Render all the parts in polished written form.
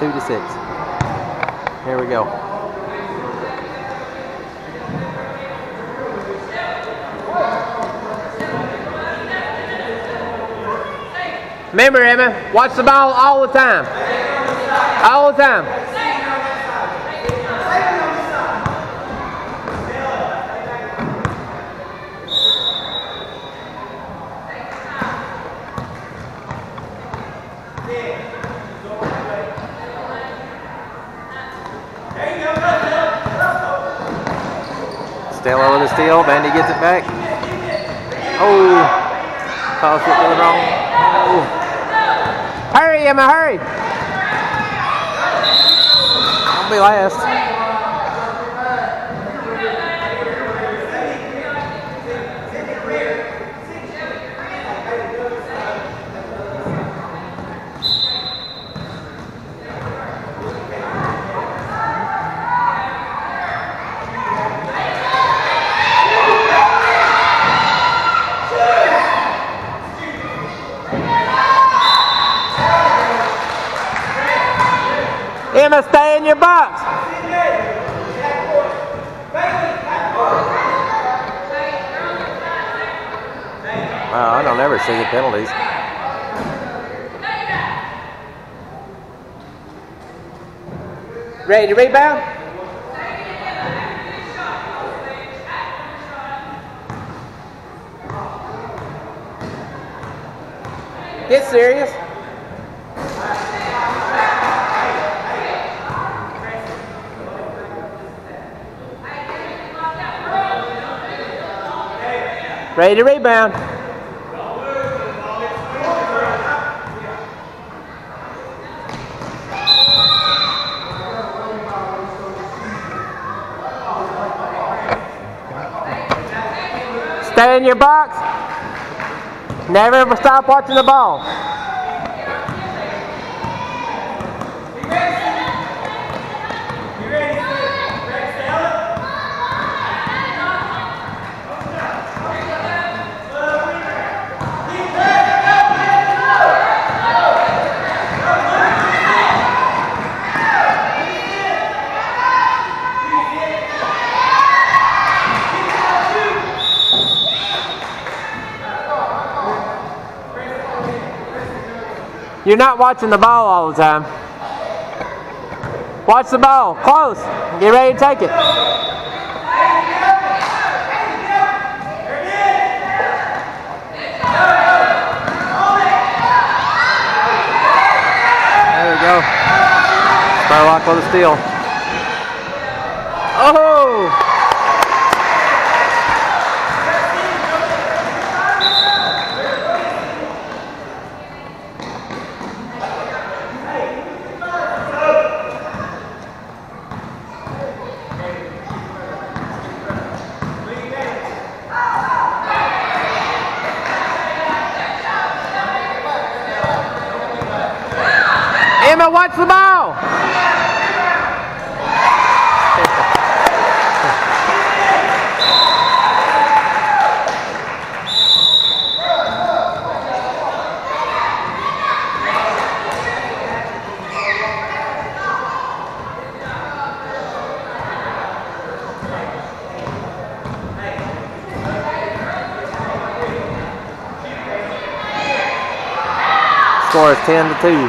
2-6. Here we go. Remember, Emma, watch the ball all the time. All the time. Stella with a steal. Vandy gets it back. Oh, tossed it to the wrong. Oh. Hurry, Emma, hurry. I'll be last. Emma, stay in your box. Wow, I don't ever see the penalties. Ready to rebound? Get serious. Ready to rebound. Stay in your box. Never stop watching the ball. You're not watching the ball all the time. Watch the ball. Close. Get ready to take it. There we go. Spurlock with a steal. Oh! Emma, watch the ball. Score is 10-2.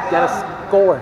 got to score.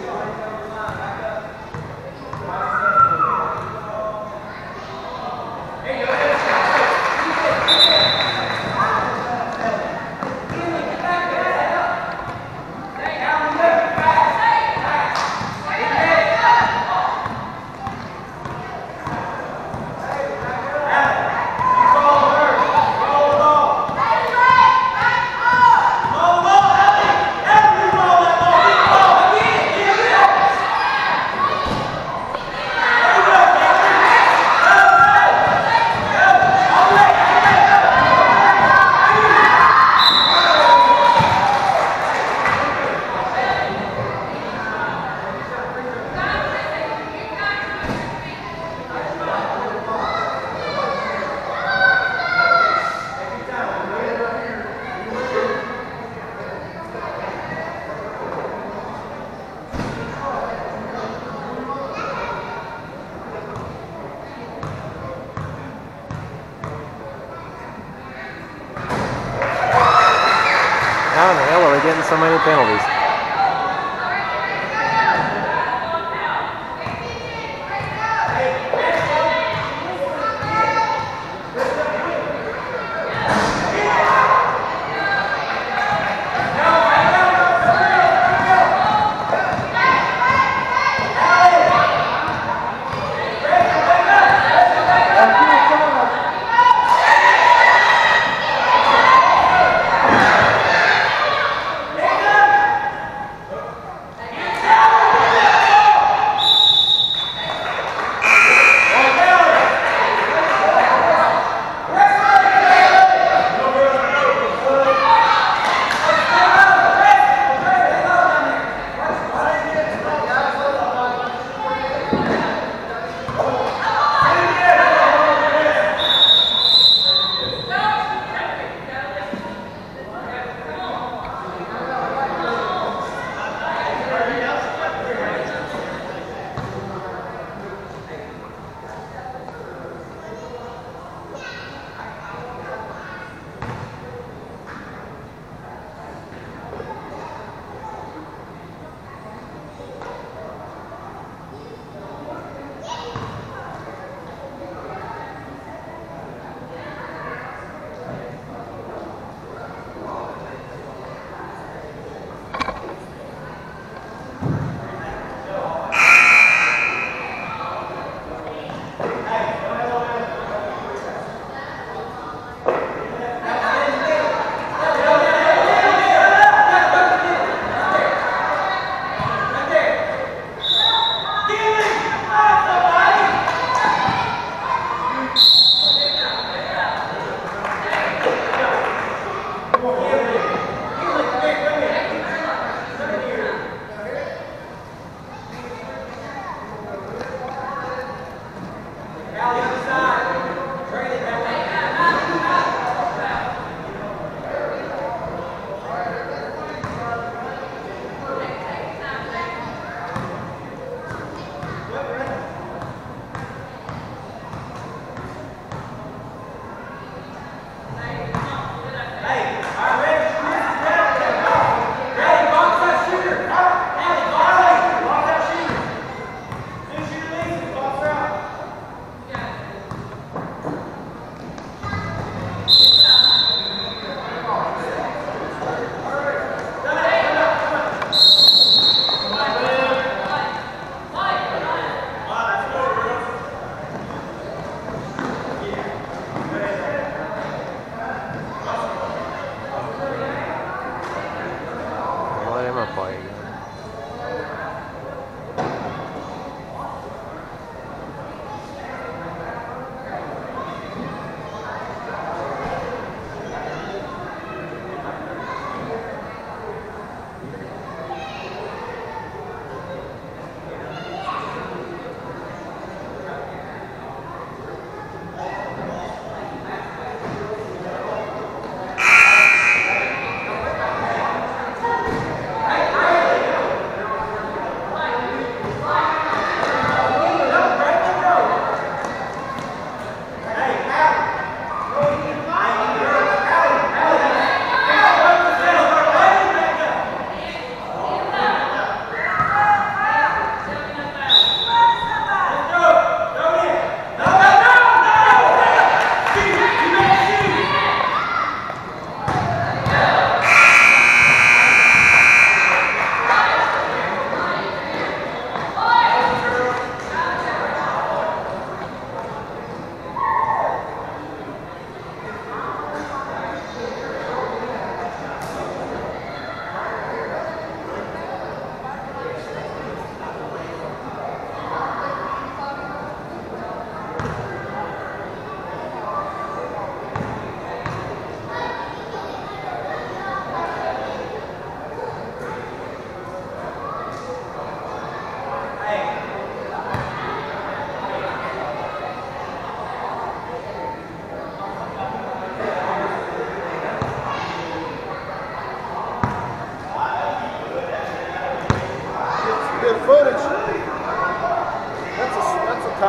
How in the hell are they getting so many penalties?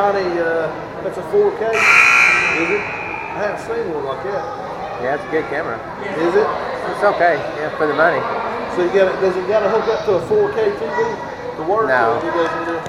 90, that's a 4K, is it? I haven't seen one like that. Yeah, it's a good camera. Is it? It's okay, yeah, for the money. So you got does it got to hook up to a 4K TV to work? No. Or it doesn't do?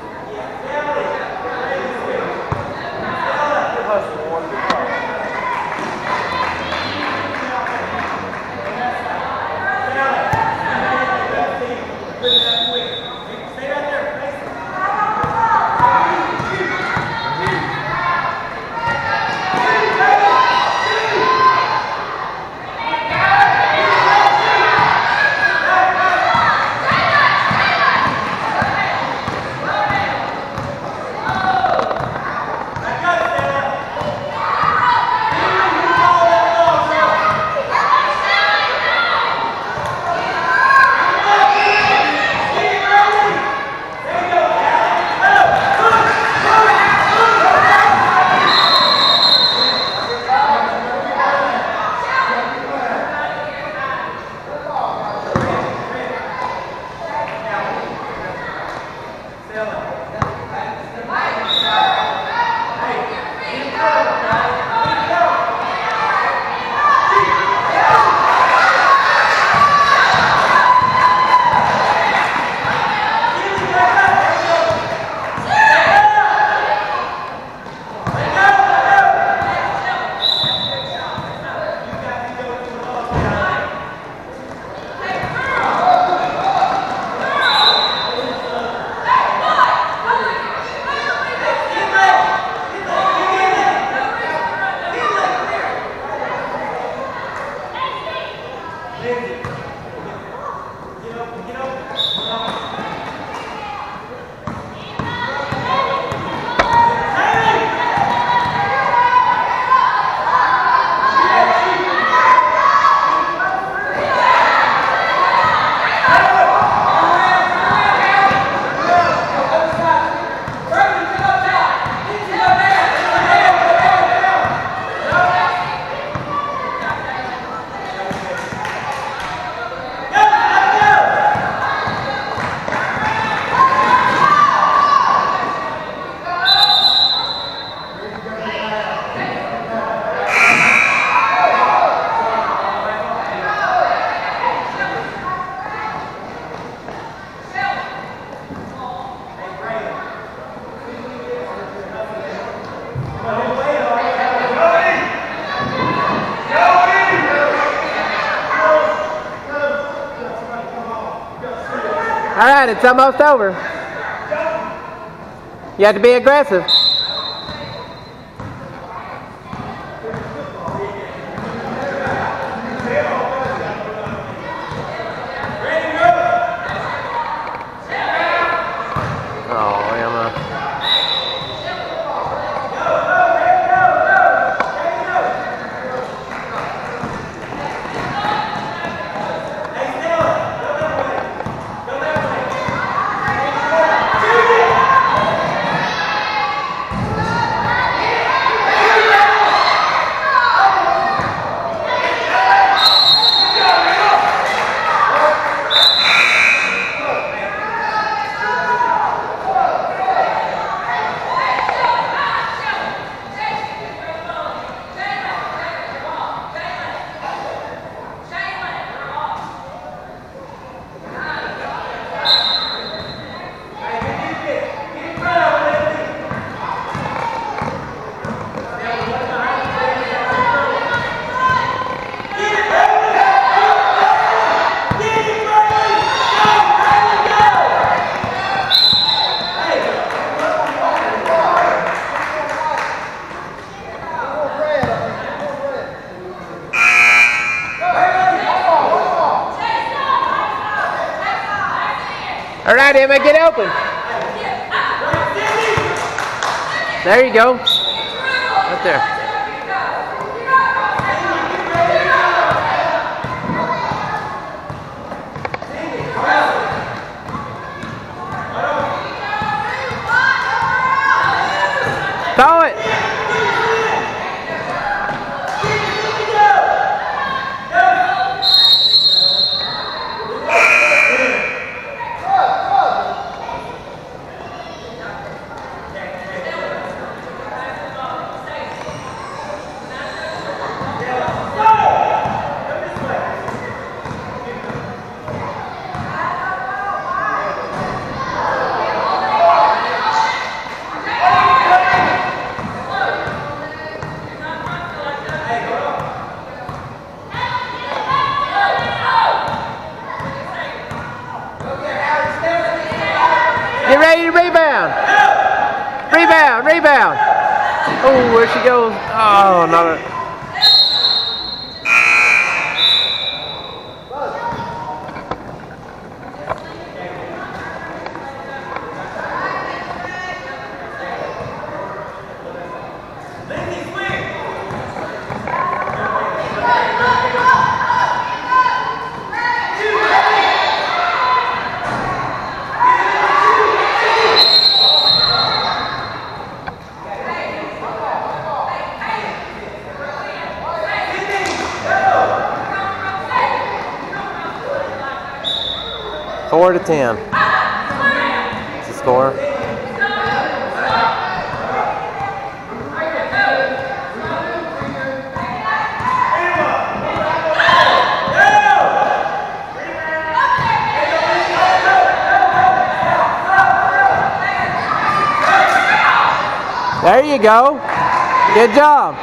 All right, it's almost over. You have to be aggressive. Oh, Emma. All right, Emma, get open. There you go. Right there. Throw it. Oh, where she goes. Oh, not a... Four to 10. What's the score? There you go. Good job.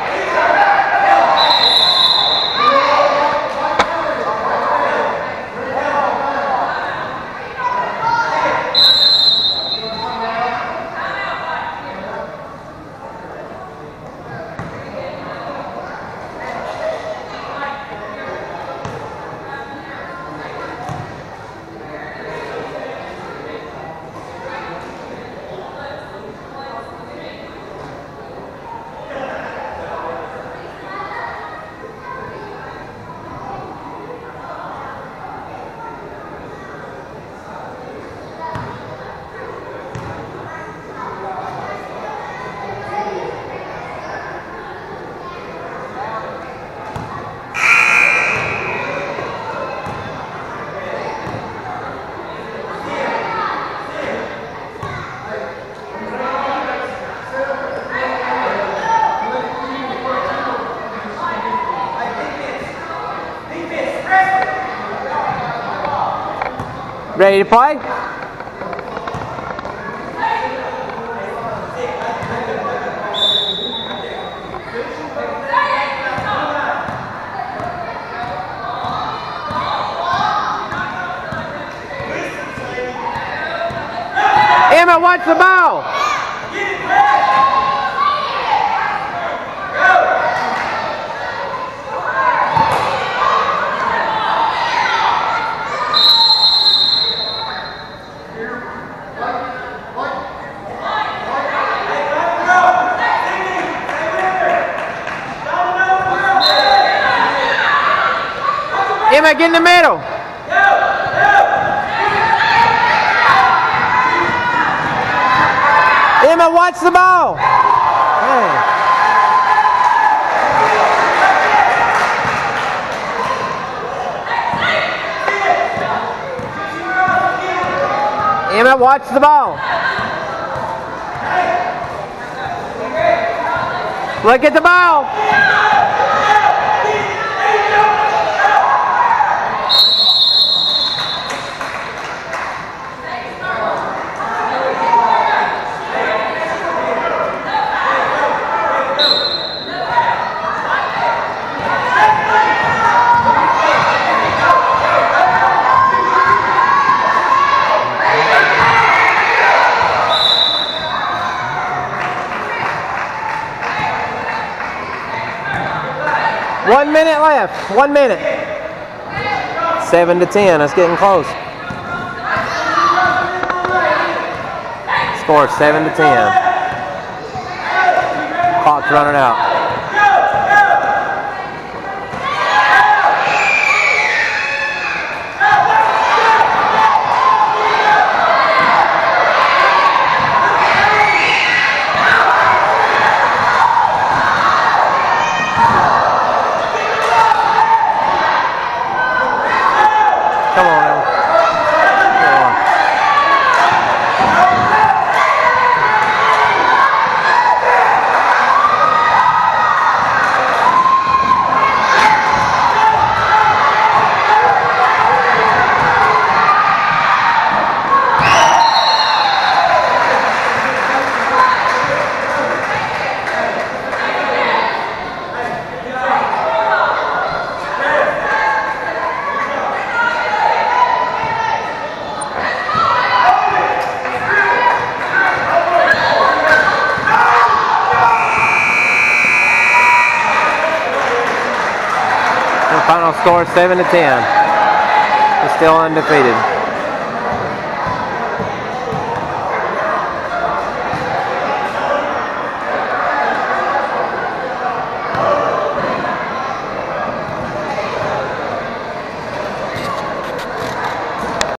Ready to play? Emma, watch the ball. Emma, get in the middle. Emma, watch the ball. Hey. Emma, watch the ball. Look at the ball. One minute left. 1 minute. 7 to 10. That's getting close. Score 7 to 10. Clock's running out. Final score 7-10. He's still undefeated.